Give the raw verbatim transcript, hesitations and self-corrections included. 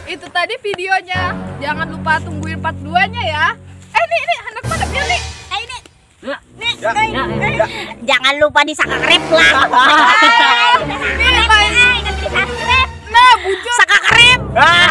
itu tadi videonya. Jangan lupa tungguin part dua-nya ya. Eh nih nih anak mana dia nih? Eh ini. Nih, nih. Jangan lupa di subscribe lah. Nih main. Nah, Nah, bujur. subscribe.